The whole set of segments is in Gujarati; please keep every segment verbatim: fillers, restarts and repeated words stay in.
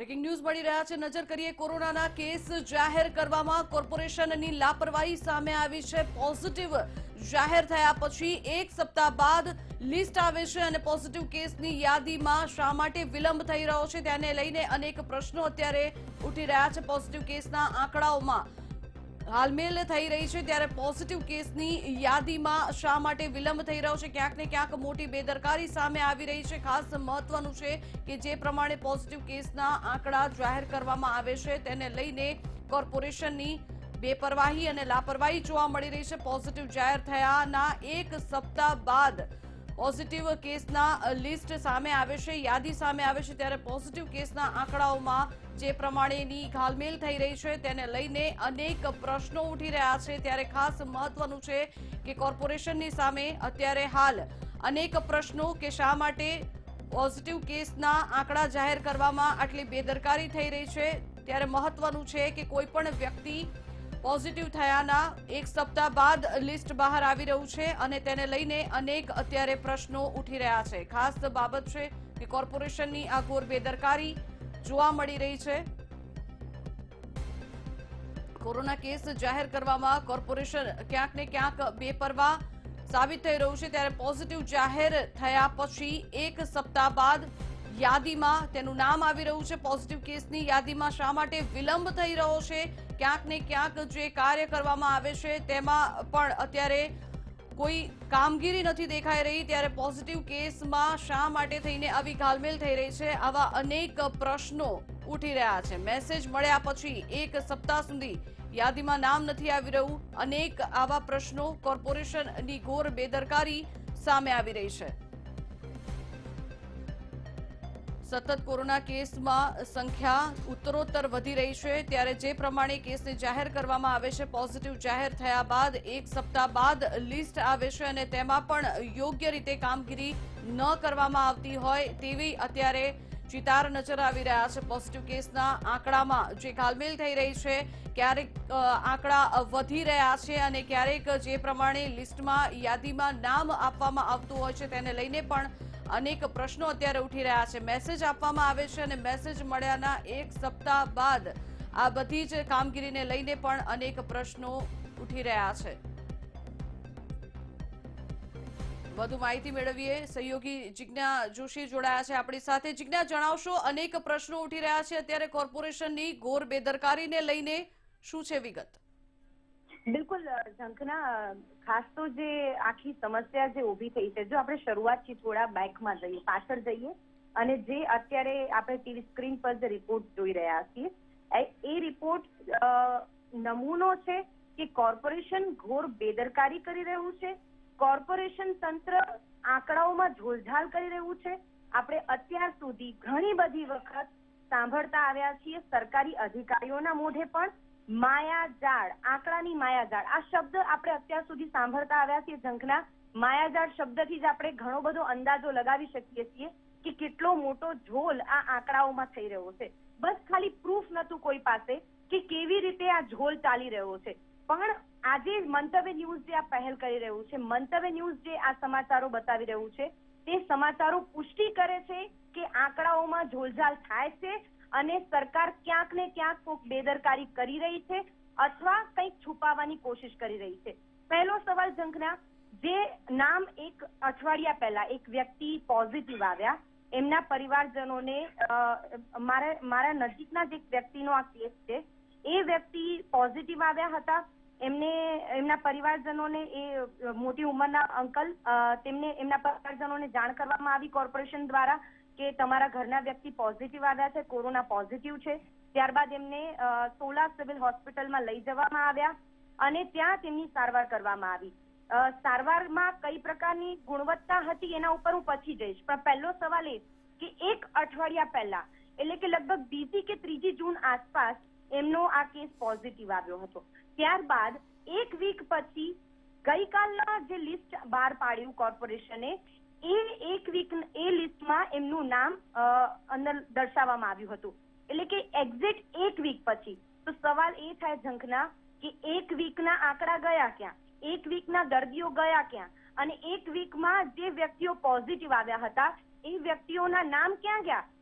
બ્રેકિંગ ન્યૂઝ મળી રહ્યા છે। નજર કરીએ કોરોનાના કેસ જાહેર કરવામાં કોર્પોરેશનની લાપરવાહી સામે આવી છે। પોઝિટિવ જાહેર થયા પછી એક સપ્તાહ બાદ લિસ્ટ આવે છે અને પોઝિટિવ કેસની યાદીમાં શા માટે વિલંબ થઈ રહ્યો છે તેને લઈને અનેક પ્રશ્નો અત્યારે ઉઠી રહ્યા છે। પોઝિટિવ કેસના આંકડાઓમાં હાલમેલ થઈ રહી છે ત્યારે પોઝિટિવ કેસની યાદીમાં શા માટે વિલંબ થઈ રહ્યો છે, ક્યાંક ને ક્યાંક મોટી બેદરકારી સામે આવી રહી છે। ખાસ મહત્વનું છે કે જે પ્રમાણે પોઝિટિવ કેસના આંકડા જાહેર કરવામાં આવે છે તેને લઈને કોર્પોરેશનની બેપરવાહી અને લાપરવાહી જોવા મળી રહી છે। પોઝિટિવ જાહેર થયાના એક સપ્તાહ બાદ પોઝિટિવ કેસના લિસ્ટ સામે આવે છે, યાદી સામે આવે છે ત્યારે પોઝિટિવ કેસના આંકડાઓમાં જે પ્રમાણેની ઘાલમેલ થઈ રહી છે તેને લઈને અનેક પ્રશ્નો ઉઠી રહ્યા છે। ત્યારે ખાસ મહત્વનું છે કે કોર્પોરેશનની સામે અત્યારે હાલ અનેક પ્રશ્નો કે શા માટે પોઝિટિવ કેસના આંકડા જાહેર કરવામાં આટલી બેદરકારી થઈ રહી છે। ત્યારે મહત્વનું છે કે કોઈ પણ વ્યક્તિ પોઝિટિવ થયાના એક સપ્તાહ બાદ લિસ્ટ બહાર આવી રહ્યું છે અને તેને લઈને અનેક અત્યારે પ્રશ્નો ઉઠી રહ્યા છે। ખાસ બાબત છે કે કોર્પોરેશનની આ ઘોર બેદરકારી જોવા મળી રહી છે। કોરોના કેસ જાહેર કરવામાં કોર્પોરેશન ક્યાંક ને ક્યાંક બેપરવાહ સાબિત થઈ રહ્યું છે ત્યારે પોઝિટિવ જાહેર થયા પછી એક સપ્તાહ બાદ યાદીમાં તેનું નામ આવી રહ્યું છે। પોઝિટિવ કેસની યાદીમાં શા માટે વિલંબ થઈ રહ્યો છે, ક્યાંક ને ક્યાંક જે કાર્ય કરવામાં આવે છે તેમાં પણ અત્યારે કોઈ કામગીરી નથી દેખાઈ રહી ત્યારે પોઝિટિવ કેસમાં શા માટે થઈને આવી ઘાલમેલ થઈ રહી છે, આવા અનેક પ્રશ્નો ઉઠી રહ્યા છે। મેસેજ મળ્યા પછી એક સપ્તાહ સુધી યાદીમાં નામ નથી આવી રહ્યું, અનેક આવા પ્રશ્નો કોર્પોરેશનની ઘોર બેદરકારી સામે આવી રહી છે। સતત કોરોના કેસમાં સંખ્યા ઉત્તરોત્તર વધી રહી છે ત્યારે જે પ્રમાણે કેસને જાહેર કરવામાં આવે છે, પોઝિટિવ જાહેર થયા બાદ એક સપ્તાહ બાદ લિસ્ટ આવે છે અને તેમાં પણ યોગ્ય રીતે કામગીરી ન કરવામાં આવતી હોય તેવી અત્યારે ચિતાર નજર આવી રહ્યા છે। પોઝિટિવ કેસના આંકડામાં જે ઘાલમેલ થઈ રહી છે, ક્યારેક આંકડા વધી રહ્યા છે અને ક્યારેક જે પ્રમાણે લિસ્ટમાં યાદીમાં નામ આપવામાં આવતું હોય છે તેને લઈને પણ અનેક પ્રશ્નો અત્યારે ઉઠી રહ્યા છે। મેસેજ આપવામાં આવે છે અને મેસેજ મળ્યાના એક સપ્તાહ બાદ આ બધી જ કામગીરીને લઈને પણ અનેક પ્રશ્નો ઉઠી રહ્યા છે। વધુ માહિતી મેળવીએ, સહયોગી જિજ્ઞા જોશી જોડાયા છે આપણી સાથે। જિજ્ઞા, જણાવશો, અનેક પ્રશ્નો ઉઠી રહ્યા છે અત્યારે કોર્પોરેશનની ઘોર બેદરકારીને લઈને શું છે વિગત? બિલકુલ ઝંખના, ખાસ તો જે આખી સમસ્યા જે ઊભી થઈ છે, જો આપણે શરૂઆતથી થોડા બેકમાં જઈએ, પાછળ જઈએ અને જે અત્યારે આપણે ટીવી સ્ક્રીન પર જે રિપોર્ટ જોઈ રહ્યા છીએ એ રિપોર્ટ નમૂનો છે કે કોર્પોરેશન ઘોર બેદરકારી કરી રહ્યું છે, કોર્પોરેશન તંત્ર આંકડાઓમાં ઝોલઝાલ કરી રહ્યું છે। આપણે અત્યાર સુધી ઘણી બધી વખત સાંભળતા આવ્યા છીએ સરકારી અધિકારીઓના મોઢે પણ માયાજાળ, આંકડાની માયાજાળ, આ શબ્દ આપણે અત્યાર સુધી સાંભળતા આવ્યા છીએ। ઝંખના, માયાજાળ શબ્દથી જ આપણે ઘણો બધો અંદાજો લગાવી શકીએ છીએ કે કેટલો મોટો ઝોલ આ આંકડાઓમાં થઈ રહ્યો છે। બસ ખાલી પ્રૂફ નતું કોઈ પાસે કે કેવી રીતે આ ઝોલ ચાલી રહ્યો છે, પણ આજે મંતવ્ય ન્યૂઝ જે આ પહેલ કરી રહ્યું છે, મંતવ્ય ન્યૂઝ જે આ સમાચારો બતાવી રહ્યું છે, તે સમાચારો પુષ્ટિ કરે છે કે આંકડાઓમાં ઝોલઝાલ થાય છે અને સરકાર ક્યાંક ને ક્યાંક કોઈક બેદરકારી કરી રહી છે અથવા કંઈક છુપાવવાની કોશિશ કરી રહી છે। પહેલો સવાલ ઝંખના, જે નામ એક અઠવાડિયા પહેલા એક વ્યક્તિ પોઝિટિવ આવ્યા, એમના પરિવારજનોને મારા મારા નજીકના જ એક વ્યક્તિનો આ કેસ છે, એ વ્યક્તિ પોઝિટિવ આવ્યા હતા। એમને એમના પરિવારજનોને, એ મોટી ઉંમરના અંકલ, તેમને એમના પરિવારજનોને જાણ કરવામાં આવી કોર્પોરેશન દ્વારા કે તમારા ઘરના વ્યક્તિ પોઝિટિવ આવ્યા છે, કોરોના પોઝિટિવ છે। ત્યારબાદ એમને સોલા સિવિલ હોસ્પિટલમાં લઈ જવામાં આવ્યા અને ત્યાં તેમની સારવાર કરવામાં આવી। સારવારમાં કઈ પ્રકારની ગુણવત્તા હતી એના ઉપર હું પછી જઈશ, પણ પહેલો સવાલ એ કે એક અઠવાડિયા પહેલા, એટલે કે લગભગ બીજી કે ત્રીજી જૂન આસપાસ એમનો આ કેસ પોઝિટિવ આવ્યો હતો। ત્યારબાદ એક વીક પછી ગઈકાલના જે લિસ્ટ બહાર પાડ્યું કોર્પોરેશને, એ એક વીક એ લિસ્ટમાં એમનું નામ અંદર દર્શાવવામાં આવ્યું હતું, એટલે કે એક્ઝેક્ટ એક વીક પછી। તો સવાલ એ થાય ઝંખના કે એક વીકના આંકડા ગયા ક્યાં, એક વીકના દર્દીઓ ગયા ક્યાં અને એક વીકમાં જે વ્યક્તિઓ પોઝિટિવ આવ્યા હતા એ વ્યક્તિઓના નામ ક્યાં ગયા?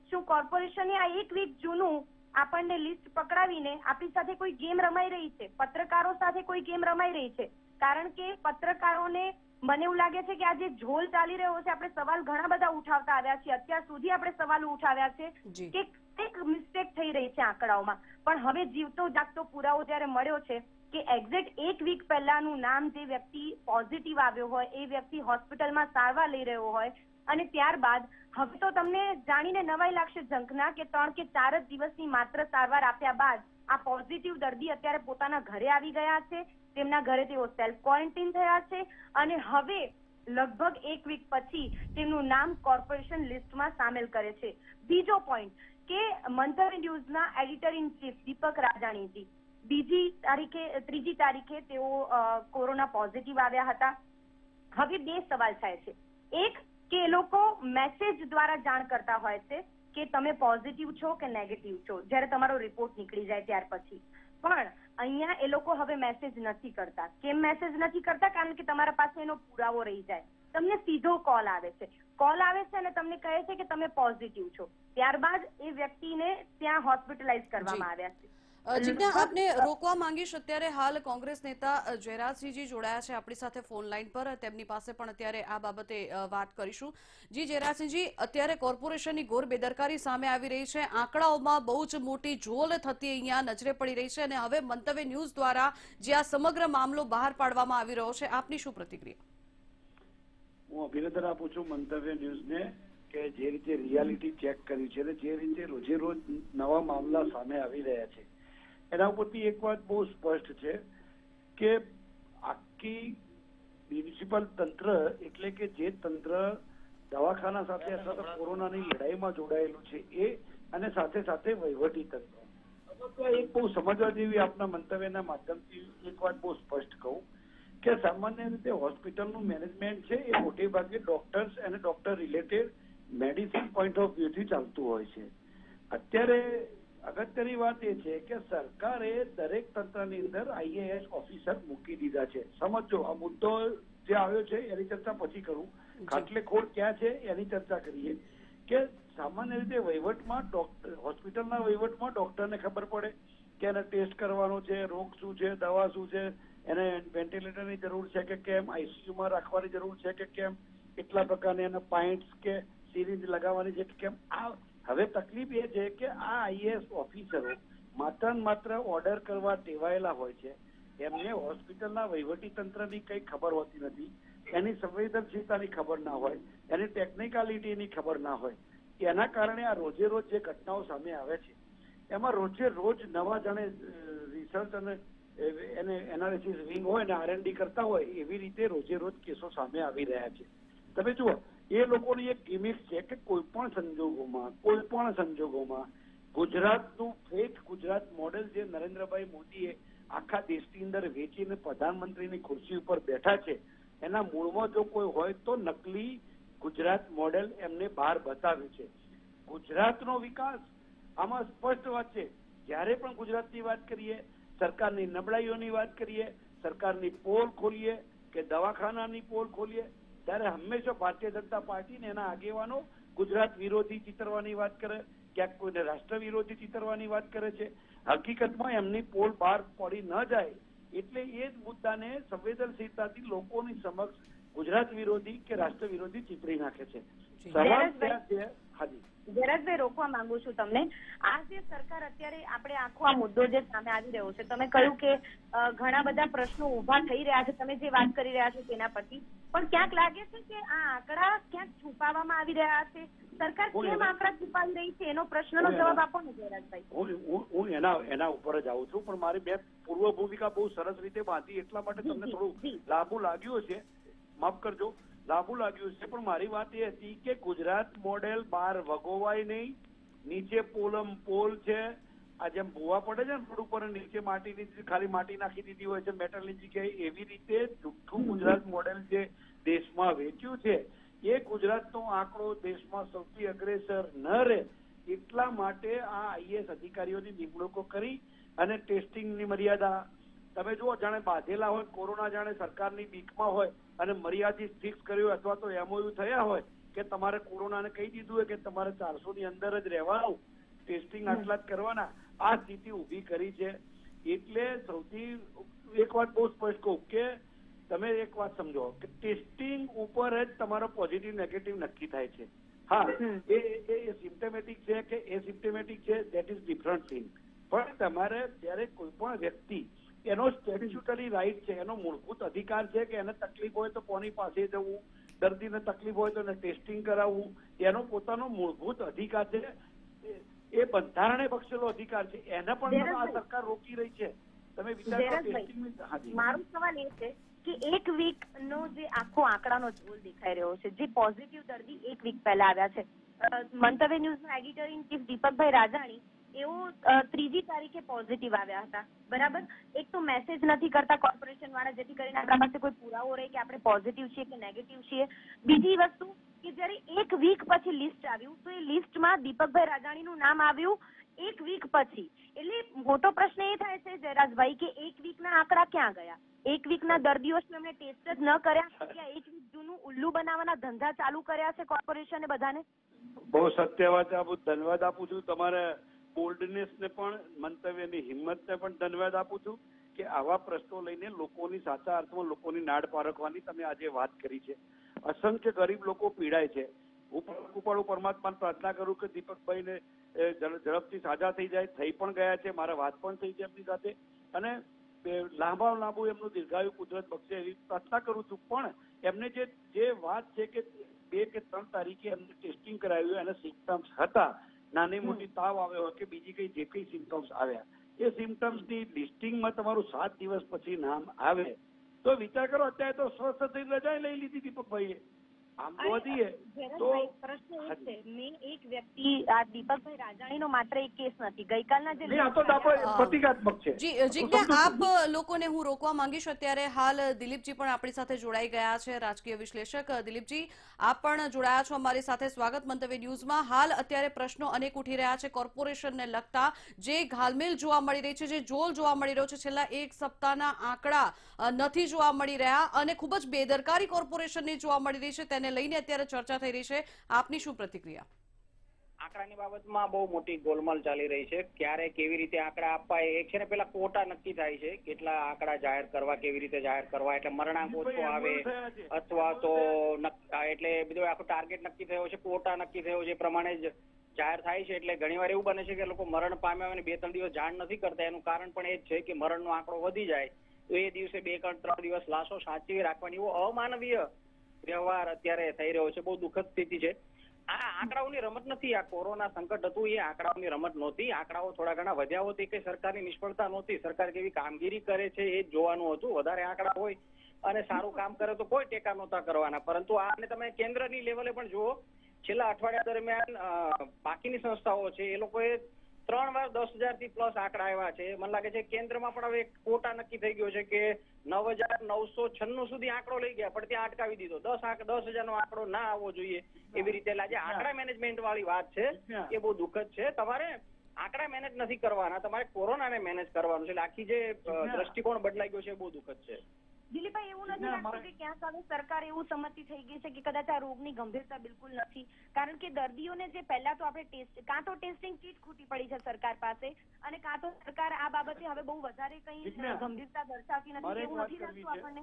શું કોર્પોરેશને આ એક વીક જૂનું આપણને લિસ્ટ પકડાવીને આપણી સાથે કોઈ ગેમ રમાઈ રહી છે, પત્રકારો સાથે કોઈ ગેમ રમાઈ રહી છે? કારણ કે પત્રકારોને મને એવું લાગે છે કે આ જે ઝોલ ચાલી રહ્યો છે, આપણે સવાલ ઘણા બધા ઉઠાવતા આવ્યા છીએ, અત્યાર સુધી આપણે સવાલો ઉઠાવ્યા છે કે એક મિસ્ટેક થઈ રહી છે આંકડાઓમાં, પણ હવે જીવતો જાગતો પુરાવો જ્યારે મળ્યો છે કે એક્ઝેક્ટ એક વીક પહેલાનું નામ જે વ્યક્તિ પોઝિટિવ આવ્યો હોય એ વ્યક્તિ હોસ્પિટલમાં સારવાર લઈ રહ્યો હોય, અને ત્યારબાદ હવે તો તમને જાણીને નવાઈ લાગશે ઝંખના કે ત્રણ કે ચાર જ દિવસની માત્ર સારવાર આપ્યા બાદ આ પોઝિટિવ દર્દી અત્યારે પોતાના ઘરે આવી ગયા છે, તેમના ઘરે તેઓ સેલ્ફ ક્વોરન્ટીન થયા છે, અને હવે લગભગ એક વીક પછી તેમનું નામ કોર્પોરેશન લિસ્ટમાં સામેલ કરે છે. બીજો પોઈન્ટ કે મંતવ્ય ન્યૂઝના editor in chief Deepak Rajaniji બીજી તારીખે ત્રીજી તારીખે તેઓ કોરોના પોઝિટિવ આવ્યા હતા. હવે બે સવાલ થાય છે. એક કે એ લોકો મેસેજ દ્વારા જાણ કરતા હોય છે કે તમે પોઝિટિવ છો કે નેગેટિવ છો જ્યારે તમારો રિપોર્ટ નીકળી જાય ત્યાર પછી, પણ અહીંયા એ લોકો હવે મેસેજ નથી કરતા. કેમ મેસેજ નથી કરતા? કારણ કે તમારા પાસે એનો પુરાવો રહી જાય. તમને સીધો કોલ આવે છે, કોલ આવે છે અને તમને કહે છે કે તમે પોઝિટિવ છો, ત્યારબાદ એ વ્યક્તિને ત્યાં હોસ્પિટલાઇઝ કરવામાં આવ્યા છે. જીજ્ઞા, આપને રોકવા માંગીશ. અત્યારે હાલ કોંગ્રેસ નેતા જયરાજસિંહજી જોડાયા છે આપણી સાથે ફોન લાઈન પર, તેમની પાસે પણ અત્યારે આ બાબતે વાત કરીશું. જી જયરાજસિંહજી, અત્યારે કોર્પોરેશનની ઘોર બેદરકારી સામે આવી રહી છે, આંકડાઓમાં બહુ જ મોટી ઝોલ થતી અહીંયા નજરે પડી રહી છે, અને હવે મંતવ્ય ન્યૂઝ દ્વારા જે આ સમગ્ર મામલો બહાર પાડવામાં આવી રહ્યો છે, આપની શું પ્રતિક્રિયા? હું અભિનંદન આપું છું મંતવ્ય ન્યૂઝને કે જે રીતે રિયાલિટી ચેક કર્યું છે, જે રીતે રોજે રોજ નવા મામલા સામે આવી રહ્યા છે, એના ઉપરથી એક વાત બહુ સ્પષ્ટ છે કે આખી મ્યુનિસિપલ તંત્ર એટલે કે જે તંત્ર દવાખાના સાથે અથવા કોરોનાની લડાઈમાં જોડાયેલું છે એ, અને સાથે સાથે વહીવટી તંત્ર, એક બહુ સમજવા જેવી આપના મંતવ્યના માધ્યમથી એક વાત બહુ સ્પષ્ટ કહું કે સામાન્ય રીતે હોસ્પિટલનું મેનેજમેન્ટ છે એ મોટે ભાગે ડોક્ટર્સ અને doctor related medicine point of વ્યૂથી ચાલતું હોય છે. અત્યારે અગત્યની વાત એ છે કે સરકારે દરેક તંત્રની અંદર આઈએએસ ઓફિસર મૂકી દીધા છે. સમજો, આ મુદ્દો જે આવ્યો છે એની ચર્ચા પછી કરું, ખાટલે ખોળ ક્યાં છે એની ચર્ચા કરીએ કે સામાન્ય રીતે વહીવટમાં ડોક્ટર હોસ્પિટલના વહીવટમાં ડોક્ટરને ખબર પડે કે એને ટેસ્ટ કરવાનો છે, રોગ શું છે, દવા શું છે, એને વેન્ટિલેટરની જરૂર છે કે કેમ, આઈસીયુમાં રાખવાની જરૂર છે કે કેમ, કેટલા પ્રકારની એને પાઇન્ટ્સ કે સિરિંજ લગાવવાની છે કે કેમ. આ હવે તકલીફ એ છે કે આ આઈએએસ ઓફિસરો માત્ર ને માત્ર ઓર્ડર કરવા ટેવાયેલા હોય છે, એમને હોસ્પિટલના વહીવટી તંત્રની કઈ ખબર હોતી નથી, એની સંવેદનશીલતાની ખબર ના હોય, એની ટેકનિકાલિટીની ખબર ના હોય. એના કારણે આ રોજે રોજ જે ઘટનાઓ સામે આવે છે એમાં રોજે રોજ નવા જાણે રિસર્ચ અને એને એનાલિસિસ વિંગ હોય ને આર એન્ડ ડી કરતા હોય એવી રીતે રોજે રોજ કેસો સામે આવી રહ્યા છે. તમે જુઓ, એ લોકોની એક ગિમિક છે કે કોઈ પણ સંજોગોમાં કોઈ પણ સંજોગોમાં ગુજરાતનું ફેક ગુજરાત મોડેલ જે નરેન્દ્રભાઈ મોદીએ આખા દેશની અંદર વેચીને પ્રધાનમંત્રીની ખુરશી ઉપર બેઠા છે, એના મૂળમાં જો કોઈ હોય તો નકલી ગુજરાત મોડેલ એમને બહાર બતાવ્યું છે. ગુજરાતનો વિકાસ આમાં સ્પષ્ટ વાત છે. જ્યારે પણ ગુજરાતની વાત કરીએ, સરકારની નબળાઈઓની વાત કરીએ, સરકારની પોલ ખોલીએ કે દવાખાનાની પોલ ખોલીએ, ત્યારે હંમેશા ભારતીય જનતા પાર્ટી ને એના આગેવાનો ગુજરાત વિરોધી ચિતરવાની વાત કરે, ક્યાંક કોઈને રાષ્ટ્ર વિરોધી ચિતરવાની વાત કરે છે. હકીકતમાં એમની પોલ બહાર પડી ન જાય એટલે એ જ મુદ્દાને સંવેદનશીલતાથી લોકોની સમક્ષ ગુજરાત વિરોધી કે રાષ્ટ્ર વિરોધી ચિતરી નાખે છે. સવાલ ત્યાં છે. હાજી જયરાજભાઈ, રોકવા માંગુ છું તમને. આ જે સરકાર અત્યારે આપણે આખો આ મુદ્દો જે સામે આવી રહ્યો છે, તમે કહ્યું કે ઘણા બધા પ્રશ્નો ઉભા થઈ રહ્યા છે, તમે જે વાત કરી રહ્યા છો તેના પરથી, પણ ક્યાંક લાગે છે કે આ આંકડા ક્યાંક છુપાવવામાં આવી રહ્યા છે. સરકાર કેમ આંકડા છુપાવી રહી છે એનો પ્રશ્નનો જવાબ આપો ને જયરાજભાઈ. હું એના એના ઉપર જ આવું છું, પણ મારી બે પૂર્વ ભૂમિકા બહુ સરસ રીતે બાંધી એટલા માટે તમને થોડું લાંબુ લાગ્યું છે, માફ કરજો, લાંબુ લાગ્યું છે. પણ મારી વાત એ હતી કે ગુજરાત મોડેલ બહાર વગોવાય નહીં, નીચે પોલમ પોલ છે, આ જેમ ભૂવા પડે છે ને રોડ ઉપર નીચે માટીની ખાલી માટી નાખી દીધી હોય છે મેટલની જગ્યાએ, એવી રીતે જુઠ્ઠું ગુજરાત મોડેલ જે દેશમાં વેચ્યું છે એ ગુજરાતનો આંકડો દેશમાં સૌથી અગ્રેસર ન રહે એટલા માટે આ આઈએએસ અધિકારીઓની નિમણૂકો કરી અને ટેસ્ટિંગની મર્યાદા તમે જુઓ, જાણે બાંધેલા હોય, કોરોના જાણે સરકારની બીકમાં હોય અને મર્યાદિત ફિક્સ કર્યું અથવા તો એમઓયુ થયા હોય કે તમારે કોરોનાને કહી દીધું હોય કે તમારે ચારસો ની અંદર જ રહેવાનું, ટેસ્ટિંગ આટલા જ કરવાના, આ સ્થિતિ ઊભી કરી છે. એટલે સૌથી એક વાત બહુ સ્પષ્ટ કહું કે તમે એક વાત સમજો કે ટેસ્ટિંગ ઉપર જ તમારો પોઝિટિવ નેગેટિવ નક્કી થાય છે. હા, એ એ સિમ્ટમેટિક છે કે એ સિમ્ટમેટિક છે, દેટ ઇઝ ડિફરન્ટ થિંગ. પણ તમારે જ્યારે કોઈ પણ વ્યક્તિ, એનો સ્ટેચ્યુટરી રાઇટ છે, એનો મૂળભૂત અધિકાર છે કે એને તકલીફ હોય તો કોની પાસે જવું, દર્દીને તકલીફ હોય તો એને ટેસ્ટિંગ કરાવવું, એનો પોતાનો મૂળભૂત અધિકાર છે, એ બંધારણે બક્ષેલો અધિકાર છે. એને પણ આ સરકાર રોકી રહી છે. તમે વિચાર કરો ટેસ્ટિંગ. મારો સવાલ એ છે કે એક વીક નો જે આખો આંકડાનો ઝોલ દેખાઈ રહ્યો છે, જે પોઝિટિવ દર્દી એક વીક પહેલા આવ્યા છે, મંતવ્ય ન્યૂઝના એડિટર ઇન ચીફ દીપકભાઈ રાજાણી એઓ ત્રીજી તારીખે પોઝિટિવ આવ્યા હતા, બરાબર. એક તો મેસેજ નથી કરતા કોર્પોરેશન વાળા, જેથી કરીને આપણા પાસે કોઈ પુરાવો રહે કે આપણે પોઝિટિવ છીએ કે નેગેટિવ છીએ. બીજી વસ્તુ કે જયારે એક વીક પછી લિસ્ટ આવ્યું તો એ લિસ્ટમાં દીપકભાઈ રાજાણીનું નામ આવ્યું એક વીક પછી. એટલે મોટો પ્રશ્ન એ થાય છે જયરાજભાઈ કે એક વીકના આંકડા ક્યાં ગયા? એક વીકના દર્દીઓ એમને ટેસ્ટ જ ન કર્યા, ત્યાં એક વીક જૂનું ઉલ્લુ બનાવવાના ધંધા ચાલુ કર્યા છે કોર્પોરેશને બધાને? બહુ સત્ય વાત છે. ધન્યવાદ આપું છું તમારે બોલ્ડનેસ ને પણ, મંતવ્યની હિંમત ને પણ ધન્યવાદ આપું છું કે આવા પ્રશ્નો લઈને લોકોની સાચા અર્થમાં લોકોની નાડ પારખવાની તમે આજે વાત કરી છે. અસંખ્ય ગરીબ લોકો પીડાય છે. હું કૃપાળુ પરમાત્માને પ્રાર્થના કરું કે દીપકભાઈને ઝડપથી સાજા થઈ જાય, થઈ પણ ગયા છે, મારા વાત પણ થઈ છે એમની સાથે, અને લાંબા લાંબુ એમનું દીર્ઘાયુ કુદરત બક્ષે એવી પ્રાર્થના કરું છું. પણ એમને જે જે વાત છે કે બે કે ત્રણ તારીખે એમને ટેસ્ટિંગ કરાવ્યું, એના સિમ્ટમ્સ હતા, નાની મોટી તાવ આવ્યો હોય કે બીજી કઈ જે કઈ સિમ્ટમ્સ આવ્યા, એ સિમ્ટમ્સની લિસ્ટિંગમાં તમારું સાત દિવસ પછી નામ આવે તો વિચાર કરો. અત્યારે તો સ્વસ્થ થઈ રજા લઈ લીધી દીપકભાઈએ. આમ તો વધીએ તો પ્રશ્ન એ છે, મેં એક વ્યક્તિ, આ દીપકભાઈ રાજાણીનો માત્ર એક કેસ નથી, ગઈકાલના જે નહીં, આ તો આપણે પ્રતિકાત્મક છે. જી જીજ્ઞા, આપ લોકોને હું રોકવા માંગીશ. અત્યારે હાલ દિલીપજી પણ આપણી સાથે જોડાઈ ગયા છે, રાજકીય વિશ્લેષક. દિલીપજી, આપ પણ જોડાયા છો અમારી સાથે. સ્વાગત મંતવ્ય ન્યૂઝમાં. હાલ અત્યારે પ્રશ્નો અનેક ઉઠી રહ્યા છે કોર્પોરેશનને લગતા, જે ઘાલમેલ જોવા મળી રહી છે, જે જોલ જોવા મળી રહ્યો છે. છેલ્લા એક સપ્તાહના આંકડા નથી જોવા મળી રહ્યા અને ખૂબ જ બેદરકારી કોર્પોરેશનની જોવા મળી રહી છે. તેને લઈને અત્યારે ચર્ચા થઈ રહી છે. આપની શું પ્રતિક્રિયા? આંકડાની બાબતમાં બહુ મોટી ગોલમાલ ચાલી રહી છે. ક્યારે કેવી રીતે આંકડા આપવા, એક છે ને પેલા કોટા નક્કી થાય છે, કેટલા આંકડા જાહેર કરવા, કેવી રીતે જાહેર કરવા, એટલે મરણાંક ઓછો આવે અથવા તો એટલે બધો આખો ટાર્ગેટ નક્કી થયો છે, કોટા નક્કી થયો છે, એ પ્રમાણે જ જાહેર થાય છે. એટલે ઘણીવાર એવું બને છે કે લોકો મરણ પામ્યા અને બે ત્રણ દિવસ જાણ નથી કરતા. એનું કારણ પણ એ જ છે કે મરણનો આંકડો વધી જાય તો એ દિવસે બે ત્રણ દિવસ લાશો સાચવી રાખવાની, એવો અમાનવીય વ્યવહાર અત્યારે થઈ રહ્યો છે. બહુ દુઃખદ સ્થિતિ છે. આ આંકડાઓની રમત નથી. આ કોરોના સંકટ હતું એ આંકડાઓની રમત નહોતી. આંકડાઓ થોડા ઘણા વધ્યા હોત એ કઈ સરકારની નિષ્ફળતા નહોતી. સરકાર કેવી કામગીરી કરે છે એ જ જોવાનું હતું. વધારે આંકડા હોય અને સારું કામ કરે તો કોઈ ટેકા નહોતા કરવાના. પરંતુ આને તમે કેન્દ્રની લેવલે પણ જુઓ, છેલ્લા અઠવાડિયા દરમિયાન બાકીની સંસ્થાઓ છે એ લોકોએ ત્રણ વાર દસ હજાર થી પ્લસ આંકડા આવ્યા છે. મને લાગે છે કેન્દ્રમાં પણ હવે કોટા નક્કી થઈ ગયો છે કે નવ હજાર નવસો છન્નું સુધી આંકડો લઈ ગયા, પણ ત્યાં અટકાવી દીધો. દસ આંક દસ હજાર નો આંકડો ના આવવો જોઈએ એવી રીતે. આજે આંકડા મેનેજમેન્ટ વાળી વાત છે એ બહુ દુઃખદ છે. તમારે આંકડા મેનેજ નથી કરવાના, તમારે કોરોનાને મેનેજ કરવાનું છે. એટલે આખી જે દ્રષ્ટિકોણ બદલાઈ ગયો છે એ બહુ દુઃખદ છે. દિલીપભાઈ, એવું નથી લાગતું કે ક્યાંક હવે સરકાર એવું સંમતિ થઈ ગઈ છે કે કદાચ આ રોગની ગંભીરતા બિલકુલ નથી? કારણ કે દર્દીઓને જે પહેલા તો આપણે ટેસ્ટ, કાં તો ટેસ્ટિંગ કીટ ખૂટી પડી છે સરકાર પાસે, અને કાં તો સરકાર આ બાબતે હવે બહુ વધારે કઈ ગંભીરતા દર્શાવતી નથી. એવું નથી લાગતું આપણને?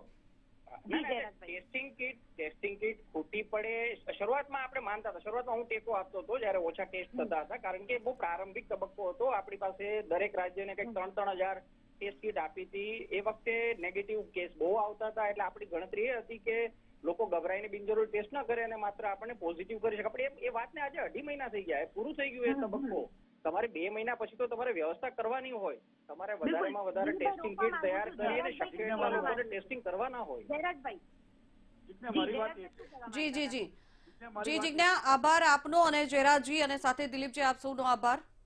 ટેસ્ટિંગ કીટ ટેસ્ટિંગ કીટ ખૂટી પડે, શરૂઆતમાં આપણે માનતા હતા. શરૂઆતમાં હું ટેકો આપતો હતો જયારે ઓછા ટેસ્ટ થતા હતા, કારણ કે બહુ પ્રારંભિક તબક્કો હતો. આપણી પાસે દરેક રાજ્યને કંઈક ત્રણ ત્રણ હજાર ટેસ્ટ કીટ આપી હતી. એ વખતે નેગેટિવ કેસ બહુ આવતા હતા, એટલે આપણી ગણતરી એ હતી કે લોકો ગભરાઈને બિનજરૂરી ટેસ્ટ ન કરે અને માત્ર આપણને પોઝિટિવ કરી શકે. આપણે એ વાતને આજે અઢી મહિના થઈ ગયા, પૂરું થઈ ગયું એ તબક્કો. તમારે બે મહિના પછી તો તમારે વ્યવસ્થા કરવાની હોય, તમારે વધારેમાં વધારે ટેસ્ટિંગ કીટ તૈયાર કરી અને શક્ય એટલા લોકોને ટેસ્ટિંગ કરવાના હોય. જયરાજભાઈ, જી જી જી જી જીજ્ઞા, આભાર આપનો અને જયરાજજી અને સાથે દિલીપજી, આપ સૌનો આભાર.